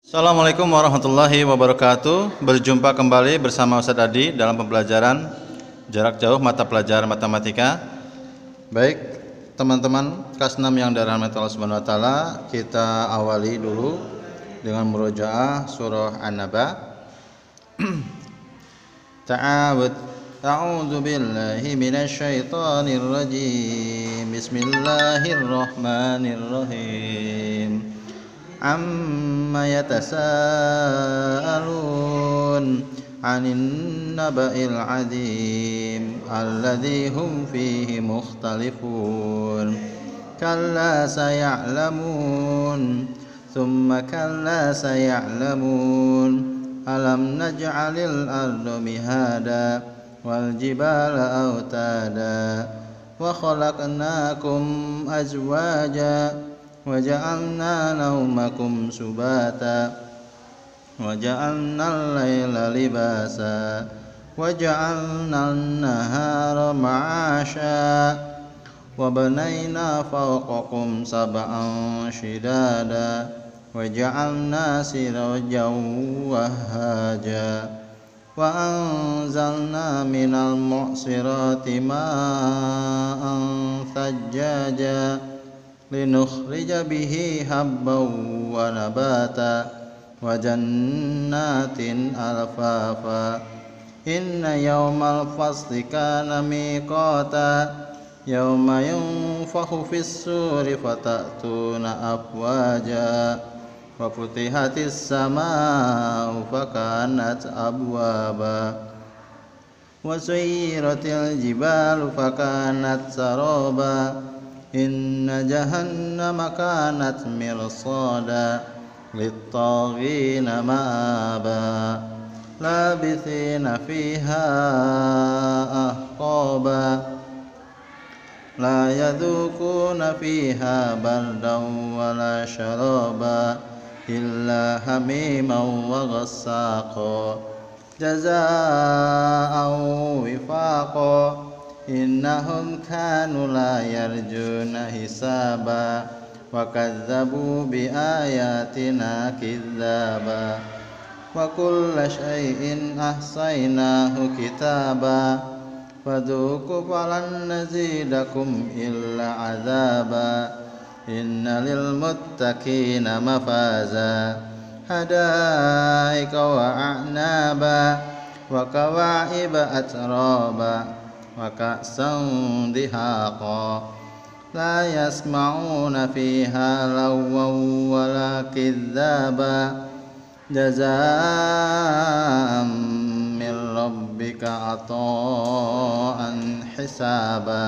Assalamualaikum warahmatullahi wabarakatuh. Berjumpa kembali bersama Ustadz Adi dalam pembelajaran jarak jauh mata pelajaran matematika. Baik, teman-teman kelas 6 yang dirahmati Allah Subhanahu wa taala, kita awali dulu dengan murojaah surah An-Naba. A'udzu billahi minasyaitonir rajim. Bismillahirrahmanirrahim. Amma yatasaalun 'anil naba'il 'adzim alladzi hum fihi mukhtalifun kalla saya'lamun thumma kalla saya'lamun alam naj'alil arda mihada wal jibala autada wa khalaqnakum azwaja وَجَعَلْنَا نَوْمَكُمْ سُبَاتًا وَجَعَلْنَا اللَّيْلَ لِبَاسًا وَجَعَلْنَا النَّهَارَ مَعَاشًا وَبَنَيْنَا فَوْقَكُمْ سَبْعًا شِدَادًا وَجَعَلْنَا سِرَاجًا وَهَّاجًا وَأَنزَلْنَا مِنَ الْمُعْصِرَاتِ مَاءً ثَجَّاجًا لنخرج به حبا ونباتا وجنات ألفافا إن يوم الفصل كان ميقاتا يوم ينفخ في الصور فتأتون أفواجا وفتحت السماء فكانت أبوابا وسيرت الجبال فكانت سرابا إن جهنم كانت مرصادا للطاغين مآبا لابثين فيها أحقابا لا يذوقون فيها بردا ولا شرابا إلا حميما وغساقا جزاء وفاقا إنهم كانوا لا يرجون حسابا وكذبوا بآياتنا كذابا وكل شيء أحصيناه كتابا فذوقوا فلن نزيدكم إلا عذابا إن للمتقين مفازا حدائق وأعنابا وكواعب أترابا وكأسا دهاقا لا يسمعون فيها لغوا ولا كذابا جزاء من ربك عطاء حسابا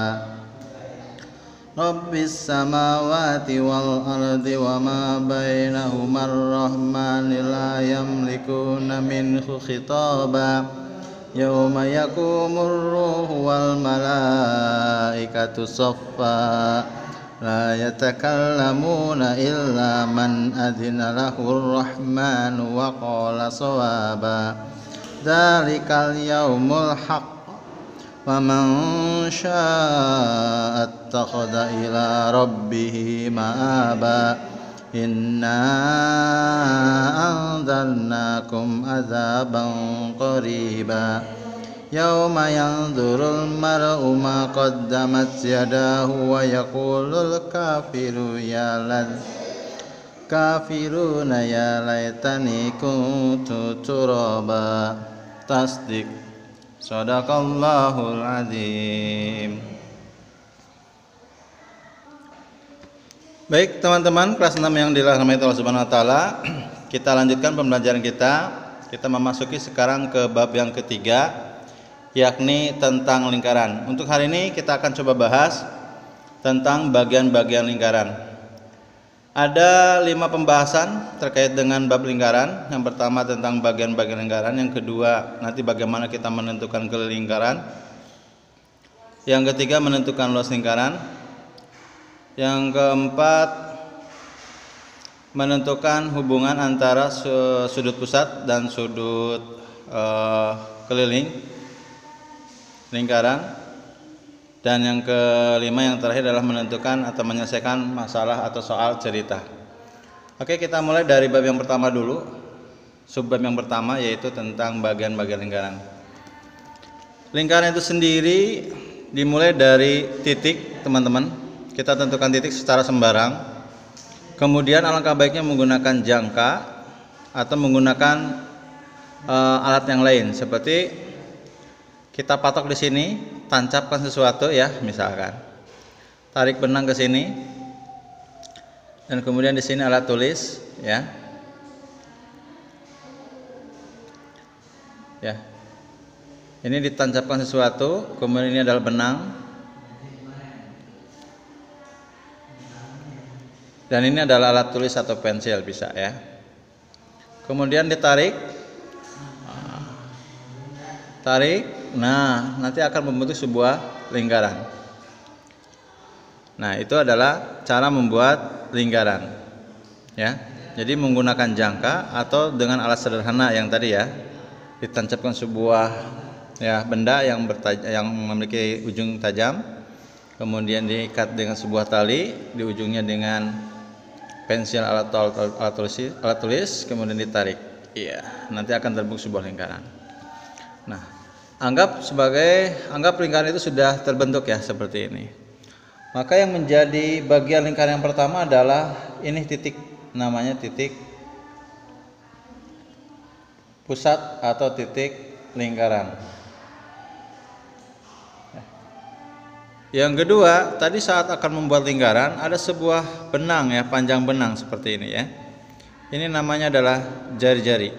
رب السماوات والأرض وما بينهما الرحمن لا يملكون منه خطابا يوم يقوم الروح والملائكة صفا لا يتكلمون إلا من أذن له الرحمن وقال صوابا ذلك اليوم الحق ومن شاء اتخذ إلى ربه مآبا إنا أنذرناكم عذابا قريبا يوم ينظر المرء ما قدمت يداه ويقول الكافرون يا ليتني كنت ترابا تصدق صدق الله العظيم. Baik teman-teman kelas 6 yang dirahmati Allah Subhanahu wa taala, kita lanjutkan pembelajaran kita. Kita memasuki sekarang ke bab yang ketiga, yakni tentang lingkaran. Untuk hari ini kita akan coba bahas tentang bagian-bagian lingkaran. Ada 5 pembahasan terkait dengan bab lingkaran. Yang pertama tentang bagian-bagian lingkaran, yang kedua nanti bagaimana kita menentukan keliling lingkaran, yang ketiga menentukan luas lingkaran, yang keempat menentukan hubungan antara sudut pusat dan sudut keliling lingkaran, dan yang kelima yang terakhir adalah menentukan atau menyelesaikan masalah atau soal cerita. Oke, kita mulai dari bab yang pertama dulu. Subbab yang pertama yaitu tentang bagian-bagian lingkaran. Lingkaran itu sendiri dimulai dari titik, teman-teman. Kita tentukan titik secara sembarang. Kemudian alangkah baiknya menggunakan jangka atau menggunakan alat yang lain, seperti kita patok di sini, tancapkan sesuatu ya, misalkan. Tarik benang ke sini. Dan kemudian di sini alat tulis, ya. Ya. Ini ditancapkan sesuatu, kemudian ini adalah benang. Dan ini adalah alat tulis atau pensil bisa ya. Kemudian ditarik. Tarik. Nah, nanti akan membentuk sebuah lingkaran. Nah, itu adalah cara membuat lingkaran. Ya. Jadi menggunakan jangka atau dengan alat sederhana yang tadi ya. Ditancapkan sebuah ya benda yang memiliki ujung tajam. Kemudian diikat dengan sebuah tali, di ujungnya dengan pensil alat tulis, kemudian ditarik. Iya, nanti akan terbentuk sebuah lingkaran. Nah, anggap lingkaran itu sudah terbentuk ya seperti ini. Maka yang menjadi bagian lingkaran yang pertama adalah ini titik, namanya titik pusat atau titik lingkaran. Yang kedua, tadi saat akan membuat lingkaran ada sebuah benang ya, panjang benang seperti ini ya. Ini namanya adalah jari-jari.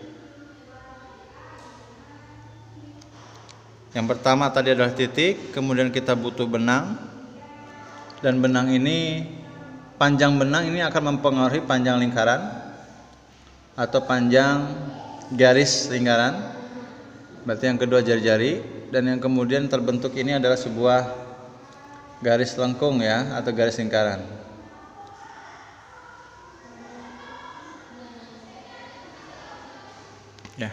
Yang pertama tadi adalah titik, kemudian kita butuh benang. Dan benang ini, panjang benang ini akan mempengaruhi panjang lingkaran atau panjang garis lingkaran. Berarti yang kedua jari-jari, dan yang kemudian terbentuk ini adalah sebuah garis lengkung ya, atau garis lingkaran. Ya.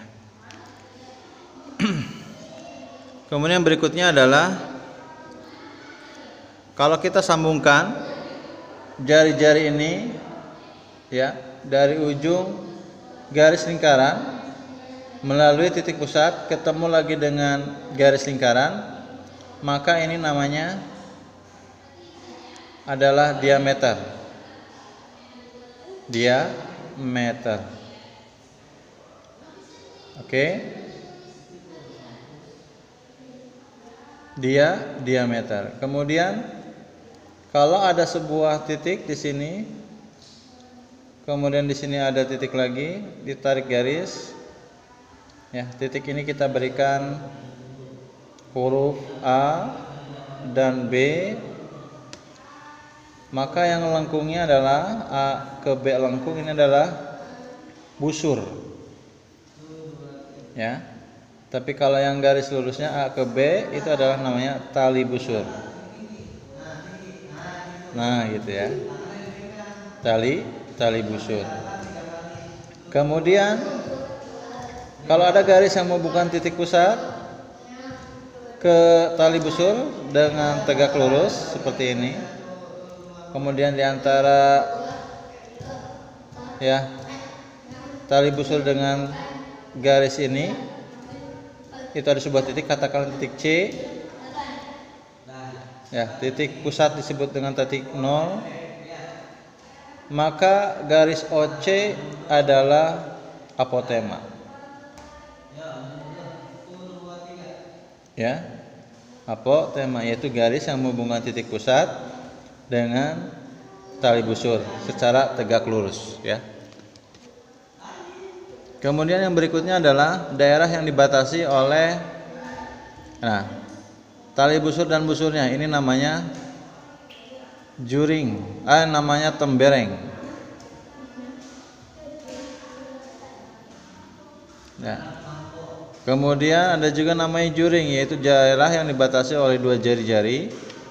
Kemudian berikutnya adalah kalau kita sambungkan jari-jari ini ya dari ujung garis lingkaran melalui titik pusat ketemu lagi dengan garis lingkaran, maka ini namanya adalah diameter. Diameter. Oke. Diameter. Kemudian kalau ada sebuah titik di sini, kemudian di sini ada titik lagi, ditarik garis. Ya, titik ini kita berikan huruf A dan B. Maka yang lengkungnya adalah A ke B lengkung, ini adalah busur. Ya. Tapi kalau yang garis lurusnya A ke B itu adalah namanya tali busur. Nah, gitu ya. Tali busur. Kemudian kalau ada garis yang menghubungkan titik pusat ke tali busur dengan tegak lurus seperti ini. Kemudian di antara ya tali busur dengan garis ini itu ada sebuah titik, katakan titik C. Ya, titik pusat disebut dengan titik 0. Maka garis OC adalah apotema. Ya. Apotema yaitu garis yang menghubungkan titik pusat dengan tali busur secara tegak lurus, ya. Kemudian yang berikutnya adalah daerah yang dibatasi oleh tali busur dan busurnya. Ini namanya juring, namanya tembereng. Ya. Kemudian ada juga namanya juring, yaitu daerah yang dibatasi oleh dua jari-jari.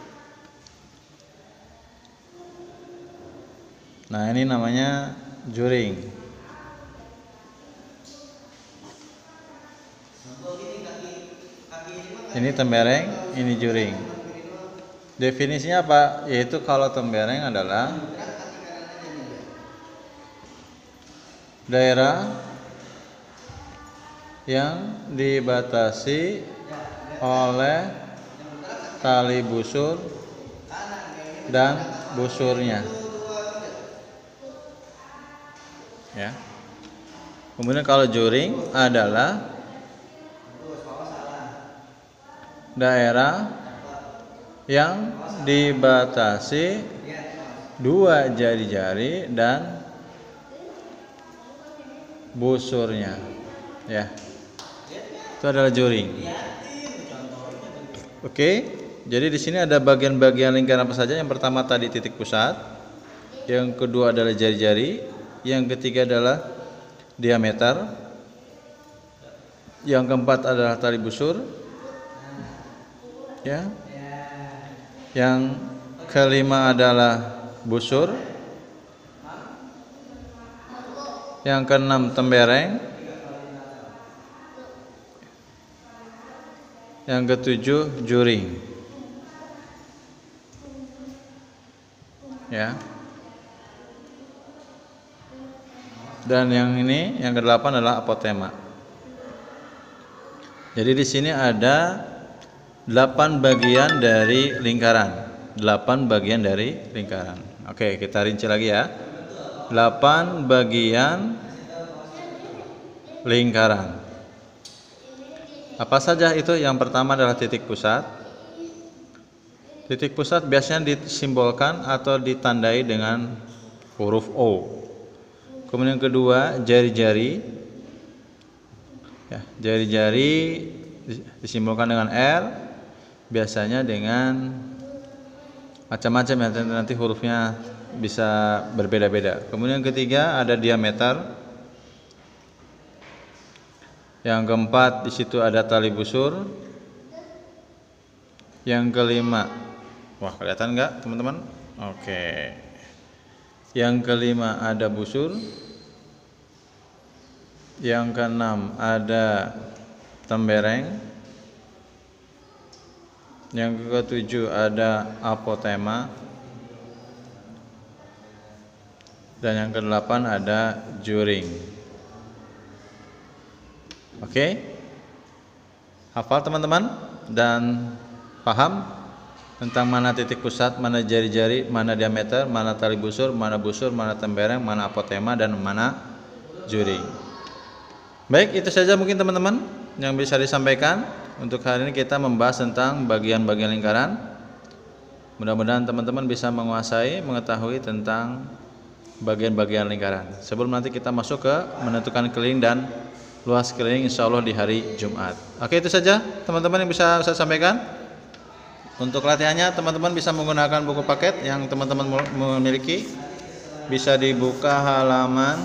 Nah, ini namanya juring. Ini tembereng, ini juring. Definisinya apa? Yaitu kalau tembereng adalah daerah yang dibatasi oleh tali busur dan busurnya. Ya. Kemudian kalau juring adalah daerah yang dibatasi dua jari-jari dan busurnya. Ya. Itu adalah juring. Oke. Jadi di sini ada bagian-bagian lingkaran apa saja? Yang pertama tadi titik pusat, yang kedua adalah jari-jari, yang ketiga adalah diameter, yang keempat adalah tali busur, ya. Yang kelima adalah busur, yang keenam tembereng, yang ketujuh juring. Ya. Dan yang ini yang kedelapan adalah apotema. Jadi di sini ada 8 bagian dari lingkaran. 8 bagian dari lingkaran. Oke, kita rinci lagi ya. 8 bagian lingkaran. Apa saja itu? Yang pertama adalah titik pusat. Titik pusat biasanya disimbolkan atau ditandai dengan huruf O. Kemudian yang kedua, jari-jari. Ya, jari-jari disimbolkan dengan R, biasanya dengan macam-macam ya, nanti hurufnya bisa berbeda-beda. Kemudian yang ketiga ada diameter. Yang keempat di situ ada tali busur. Yang kelima, wah kelihatan nggak teman-teman? Oke. Yang kelima ada busur. Yang keenam ada tembereng. Yang ketujuh ada apotema. Dan yang kedelapan ada juring. Oke. Hafal teman-teman dan paham tentang mana titik pusat, mana jari-jari, mana diameter, mana tali busur, mana tembereng, mana apotema, dan mana juring. Baik, itu saja mungkin teman-teman yang bisa disampaikan. Untuk hari ini kita membahas tentang bagian-bagian lingkaran. Mudah-mudahan teman-teman bisa menguasai, mengetahui tentang bagian-bagian lingkaran. Sebelum nanti kita masuk ke menentukan keliling dan luas keliling, insya Allah di hari Jumat. Oke, itu saja teman-teman yang bisa saya sampaikan. Untuk latihannya teman-teman bisa menggunakan buku paket yang teman-teman memiliki. Bisa dibuka halaman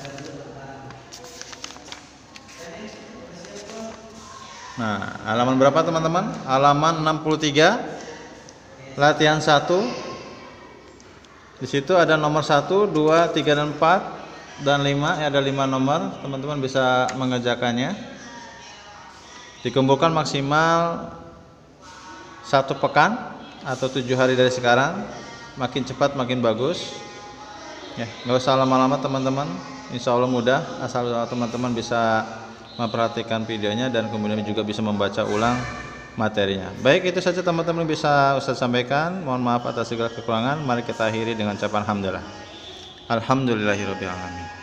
halaman berapa teman-teman? Halaman 63. Latihan 1. Di situ ada nomor 1, 2, 3 dan 4 dan 5. Ya, ada 5 nomor. Teman-teman bisa mengerjakannya. Dikumpulkan maksimal 1 pekan atau 7 hari dari sekarang. Makin cepat makin bagus ya, nggak usah lama-lama teman-teman, insya Allah mudah asal teman-teman bisa memperhatikan videonya dan kemudian juga bisa membaca ulang materinya. Baik, itu saja teman-teman bisa Ustaz sampaikan. Mohon maaf atas segala kekurangan. Mari kita akhiri dengan ucapan alhamdulillah. Alhamdulillahirabbil alamin.